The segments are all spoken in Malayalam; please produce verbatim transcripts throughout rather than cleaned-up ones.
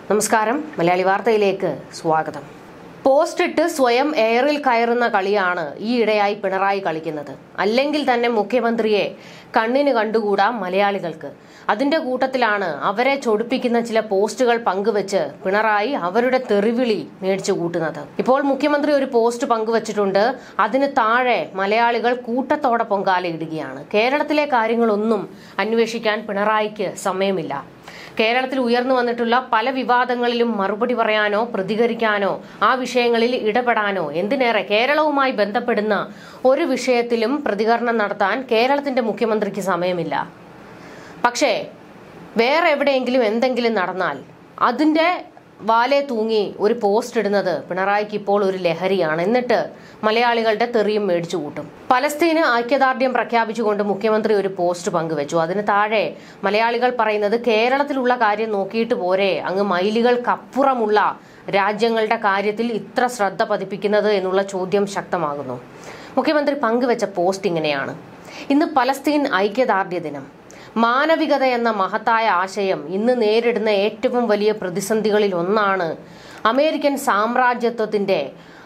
നമസ്കാരം, മലയാളി വാർത്തയിലേക്ക് സ്വാഗതം. പോസ്റ്റ് ഇട്ട് സ്വയം എയറിൽ കയറുന്ന കളിയാണ് ഈയിടെയായി പിണറായി കളിക്കുന്നത്. അല്ലെങ്കിൽ തന്നെ മുഖ്യമന്ത്രിയെ കണ്ണിന് കണ്ടുകൂടാ മലയാളികൾക്ക്. അതിന്റെ കൂട്ടത്തിലാണ് അവരെ ചൊടിപ്പിക്കുന്ന ചില പോസ്റ്റുകൾ പങ്കുവെച്ച് പിണറായി അവരുടെ തെറിവിളി മേടിച്ചു കൂട്ടുന്നത്. ഇപ്പോൾ മുഖ്യമന്ത്രി ഒരു പോസ്റ്റ് പങ്കുവച്ചിട്ടുണ്ട്. അതിന് താഴെ മലയാളികൾ കൂട്ടത്തോടെ പൊങ്കാലയിടുകയാണ്. കേരളത്തിലെ കാര്യങ്ങളൊന്നും അന്വേഷിക്കാൻ പിണറായിക്ക് സമയമില്ല. കേരളത്തിൽ ഉയർന്നു വന്നിട്ടുള്ള പല വിവാദങ്ങളിലും മറുപടി പറയാനോ പ്രതികരിക്കാനോ ആ വിഷയങ്ങളിൽ ഇടപെടാനോ എന്തിനേറെ കേരളവുമായി ബന്ധപ്പെടുന്ന ഒരു വിഷയത്തിലും പ്രതികരണം നടത്താൻ കേരളത്തിന്റെ മുഖ്യമന്ത്രിക്ക് സമയമില്ല. പക്ഷേ വേറെ എവിടെയെങ്കിലും എന്തെങ്കിലും നടന്നാൽ അതിന്റെ വാലെ തൂങ്ങി ഒരു പോസ്റ്റ് ഇടുന്നത് പിണറായിക്ക് ഇപ്പോൾ ഒരു ലഹരിയാണ്. എന്നിട്ട് മലയാളികളുടെ തെറിയും മേടിച്ചു കൂട്ടും. പലസ്തീന് ഐക്യദാർഢ്യം പ്രഖ്യാപിച്ചുകൊണ്ട് മുഖ്യമന്ത്രി ഒരു പോസ്റ്റ് പങ്കുവച്ചു. അതിന് താഴെ മലയാളികൾ പറയുന്നത് കേരളത്തിലുള്ള കാര്യം നോക്കിയിട്ട് പോരെ അങ്ങ് മൈലുകൾക്കപ്പുറമുള്ള രാജ്യങ്ങളുടെ കാര്യത്തിൽ ഇത്ര ശ്രദ്ധ പതിപ്പിക്കുന്നത് എന്നുള്ള ചോദ്യം ശക്തമാകുന്നു. മുഖ്യമന്ത്രി പങ്കുവച്ച പോസ്റ്റ് ഇങ്ങനെയാണ്: ഇന്ന് പലസ്തീൻ ഐക്യദാർഢ്യ ദിനം. മാനവികത എന്ന മഹത്തായ ആശയം ഇന്ന് നേരിടുന്ന ഏറ്റവും വലിയ പ്രതിസന്ധികളിൽ ഒന്നാണ്. അമേരിക്കൻ സാമ്രാജ്യത്വത്തിന്റെ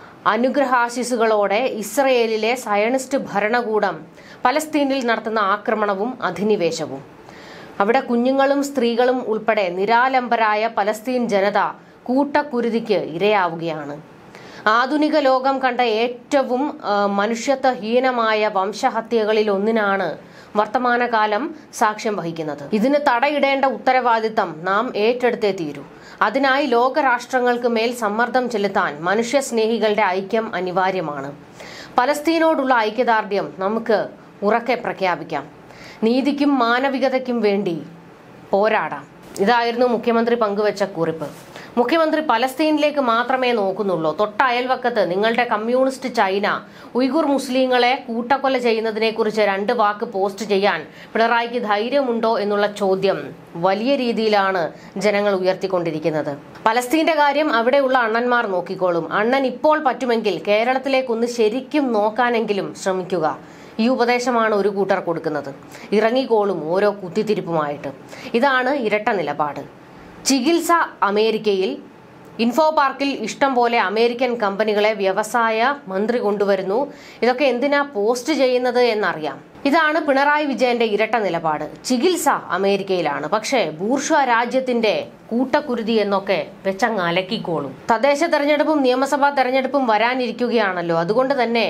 അനുഗ്രഹാശിസുകളോടെ ഇസ്രയേലിലെ സയണിസ്റ്റ് ഭരണകൂടം പലസ്തീനിൽ നടത്തുന്ന ആക്രമണവും അധിനിവേശവും. അവിടെ കുഞ്ഞുങ്ങളും സ്ത്രീകളും ഉൾപ്പെടെ നിരാലംബരായ പലസ്തീൻ ജനത കൂട്ടക്കുരുതിക്ക് ഇരയാവുകയാണ്. ആധുനിക ലോകം കണ്ട ഏറ്റവും മനുഷ്യത്വഹീനമായ വംശഹത്യകളിൽ ഒന്നിനാണ് വർത്തമാനകാലം സാക്ഷ്യം വഹിക്കുന്നത്. ഇതിന് തടയിടേണ്ട ഉത്തരവാദിത്തം നാം ഏറ്റെടുത്തേ തീരൂ. അതിനായി ലോകരാഷ്ട്രങ്ങൾക്ക് മേൽ സമ്മർദ്ദം ചെലുത്താൻ മനുഷ്യസ്നേഹികളുടെ ഐക്യം അനിവാര്യമാണ്. പലസ്തീനോടുള്ള ഐക്യദാർഢ്യം നമുക്ക് ഉറക്കെ പ്രഖ്യാപിക്കാം. നീതിക്കും മാനവികതയ്ക്കും വേണ്ടി പോരാടാം. ഇതായിരുന്നു മുഖ്യമന്ത്രി പങ്കുവച്ച കുറിപ്പ്. മുഖ്യമന്ത്രി പലസ്തീനിലേക്ക് മാത്രമേ നോക്കുന്നുള്ളൂ. തൊട്ട അയൽവക്കത്ത് നിങ്ങളുടെ കമ്മ്യൂണിസ്റ്റ് ചൈന ഉയ്ഗുർ മുസ്ലിങ്ങളെ കൂട്ടക്കൊല ചെയ്യുന്നതിനെ കുറിച്ച് രണ്ട് വാക്ക് പോസ്റ്റ് ചെയ്യാൻ പിണറായിക്ക് ധൈര്യമുണ്ടോ എന്നുള്ള ചോദ്യം വലിയ രീതിയിലാണ് ജനങ്ങൾ ഉയർത്തിക്കൊണ്ടിരിക്കുന്നത്. പലസ്തീന്റെ കാര്യം അവിടെയുള്ള അണ്ണന്മാർ നോക്കിക്കോളും. അണ്ണൻ ഇപ്പോൾ പറ്റുമെങ്കിൽ കേരളത്തിലേക്കൊന്ന് ശരിക്കും നോക്കാനെങ്കിലും ശ്രമിക്കുക. ഈ ഉപദേശമാണ് ഒരു കൂട്ടർ കൊടുക്കുന്നത്. ഇറങ്ങിക്കോളും ഓരോ കുത്തിത്തിരിപ്പുമായിട്ട്. ഇതാണ് ഇരട്ട നിലപാട്. ചികിത്സ അമേരിക്കയിൽ, ഇൻഫോ പാർക്കിൽ ഇഷ്ടം പോലെ അമേരിക്കൻ കമ്പനികളെ വ്യവസായ മന്ത്രി കൊണ്ടുവരുന്നു. ഇതൊക്കെ എന്തിനാ പോസ്റ്റ് ചെയ്യുന്നത് എന്നറിയാം. ഇതാണ് പിണറായി വിജയന്റെ ഇരട്ട നിലപാട്. ചികിത്സ അമേരിക്കയിലാണ്, പക്ഷേ ബൂർഷ്വാ രാജ്യത്തിന്റെ കൂട്ടക്കുരുതി എന്നൊക്കെ വെച്ചങ്ങ് അലക്കിക്കോളും. തദ്ദേശ തെരഞ്ഞെടുപ്പും നിയമസഭാ തെരഞ്ഞെടുപ്പും വരാനിരിക്കുകയാണല്ലോ. അതുകൊണ്ട് തന്നെ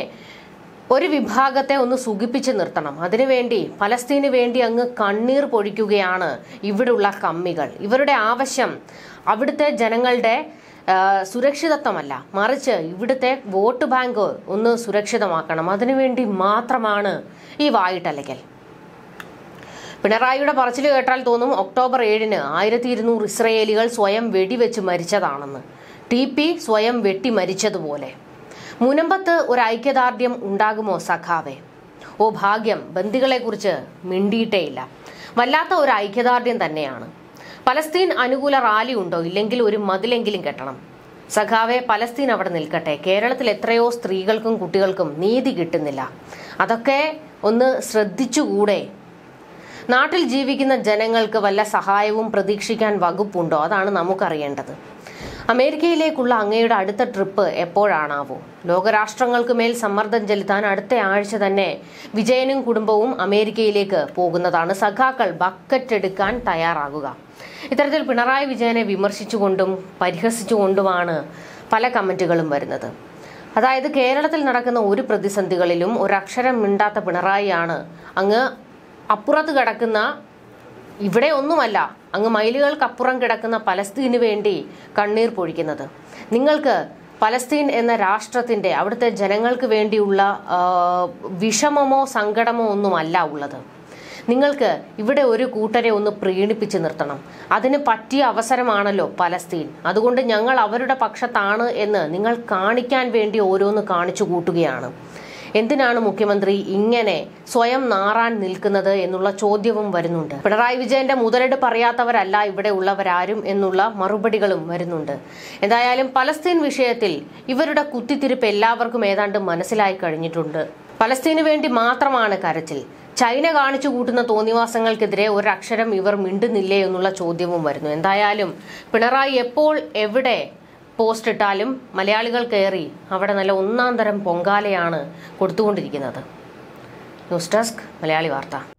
ഒരു വിഭാഗത്തെ ഒന്ന് സുഖിപ്പിച്ച് നിർത്തണം. അതിനുവേണ്ടി പലസ്തീന് വേണ്ടി അങ്ങ് കണ്ണീർ പൊഴിക്കുകയാണ് ഇവിടുള്ള കമ്മികൾ. ഇവരുടെ ആവശ്യം അവിടുത്തെ ജനങ്ങളുടെ സുരക്ഷിതത്വമല്ല, മറിച്ച് ഇവിടുത്തെ വോട്ട് ബാങ്ക് ഒന്ന് സുരക്ഷിതമാക്കണം. അതിനുവേണ്ടി മാത്രമാണ് ഈ വായിട്ടലക്കൽ. പിണറായിയുടെ പറച്ചിൽ കേട്ടാൽ തോന്നും ഒക്ടോബർ ഏഴിന് ആയിരത്തി ഇരുന്നൂറ് ഇസ്രയേലികൾ സ്വയം വെടിവെച്ച് മരിച്ചതാണെന്ന്. ടി പി സ്വയം വെട്ടി മരിച്ചതുപോലെ. മുനമ്പത്ത് ഒരു ഐക്യദാർഢ്യം ഉണ്ടാകുമോ സഖാവേ? ഓ ഭാഗ്യം, ബന്ദികളെ കുറിച്ച് മിണ്ടിയിട്ടേയില്ല. വല്ലാത്ത ഒരു ഐക്യദാർഢ്യം തന്നെയാണ്. പലസ്തീൻ അനുകൂല റാലി ഉണ്ടോ? ഇല്ലെങ്കിൽ ഒരു മതിലെങ്കിലും കെട്ടണം. സഖാവെ, പലസ്തീൻ അവിടെ നിൽക്കട്ടെ. കേരളത്തിൽ എത്രയോ സ്ത്രീകൾക്കും കുട്ടികൾക്കും നീതി കിട്ടുന്നില്ല. അതൊക്കെ ഒന്ന് ശ്രദ്ധിച്ചുകൂടെ? നാട്ടിൽ ജീവിക്കുന്ന ജനങ്ങൾക്ക് വല്ല സഹായവും പ്രതീക്ഷിക്കാൻ വകുപ്പുണ്ടോ? അതാണ് നമുക്കറിയേണ്ടത്. അമേരിക്കയിലേക്കുള്ള അങ്ങയുടെ അടുത്ത ട്രിപ്പ് എപ്പോഴാണാവോ? ലോകരാഷ്ട്രങ്ങൾക്ക് മേൽ സമ്മർദ്ദം ചെലുത്താൻ അടുത്ത ആഴ്ച തന്നെ വിജയനും കുടുംബവും അമേരിക്കയിലേക്ക് പോകുന്നതാണ്. സഖാക്കൾ ബക്കറ്റ് എടുക്കാൻ തയ്യാറാകുക. ഇത്തരത്തിൽ പിണറായി വിജയനെ വിമർശിച്ചുകൊണ്ടും പരിഹസിച്ചുകൊണ്ടുമാണ് പല കമന്റുകളും വരുന്നത്. അതായത് കേരളത്തിൽ നടക്കുന്ന ഒരു പ്രതിസന്ധികളിലും ഒരക്ഷരം മിണ്ടാത്ത പിണറായിയാണ് അങ്ങ് അപ്പുറത്ത് കിടക്കുന്ന, ഇവിടെ ഒന്നുമല്ല, അങ്ങ് മൈലുകൾക്കപ്പുറം കിടക്കുന്ന പലസ്തീന് വേണ്ടി കണ്ണീർ പൊഴിക്കുന്നത്. നിങ്ങൾക്ക് പലസ്തീൻ എന്ന രാഷ്ട്രത്തിന്റെ, അവിടുത്തെ ജനങ്ങൾക്ക് വേണ്ടിയുള്ള വിഷമമോ സങ്കടമോ ഒന്നുമല്ല ഉള്ളത്. നിങ്ങൾക്ക് ഇവിടെ ഒരു കൂട്ടരെ ഒന്ന് പ്രീണിപ്പിച്ച് നിർത്തണം. അതിന് പറ്റിയ അവസരമാണല്ലോ പലസ്തീൻ. അതുകൊണ്ട് ഞങ്ങൾ അവരുടെ പക്ഷത്താണ് എന്ന് നിങ്ങൾ കാണിക്കാൻ വേണ്ടി ഓരോന്ന് കാണിച്ചു കൂട്ടുകയാണ്. എന്തിനാണ് മുഖ്യമന്ത്രി ഇങ്ങനെ സ്വയം നാറാൻ നിൽക്കുന്നത് എന്നുള്ള ചോദ്യവും വരുന്നുണ്ട്. പിണറായി വിജയന്റെ മുതലെടുപ്പ് അറിയാത്തവരല്ല ഇവിടെ ഉള്ളവരാരും എന്നുള്ള മറുപടികളും വരുന്നുണ്ട്. എന്തായാലും പലസ്തീൻ വിഷയത്തിൽ ഇവരുടെ കുത്തിത്തിരിപ്പ് എല്ലാവർക്കും ഏതാണ്ട് മനസ്സിലായി കഴിഞ്ഞിട്ടുണ്ട്. പലസ്തീന് വേണ്ടി മാത്രമാണ് കരച്ചിൽ. ചൈന കാണിച്ചു കൂട്ടുന്ന തോന്നിവാസങ്ങൾക്കെതിരെ ഒരക്ഷരം ഇവർ മിണ്ടുന്നില്ലേ എന്നുള്ള ചോദ്യവും വരുന്നു. എന്തായാലും പിണറായി എപ്പോൾ എവിടെ പോസ്റ്റ് ഇട്ടാലും മലയാളികൾ കയറി അവിടെ നല്ല ഒന്നാം തരം പൊങ്കാലയാണ് കൊടുത്തുകൊണ്ടിരിക്കുന്നത്. ന്യൂസ് ഡെസ്ക് മലയാളി വാർത്ത.